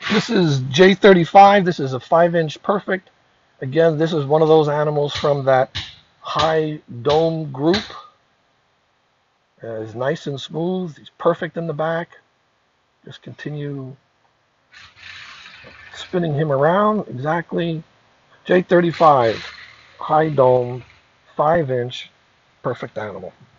This is J35. This is a 5-inch perfect. Again, this is one of those animals from that high dome group. He's nice and smooth. He's perfect in the back. Just continue spinning him around. Exactly. J35, high dome, 5-inch, perfect animal.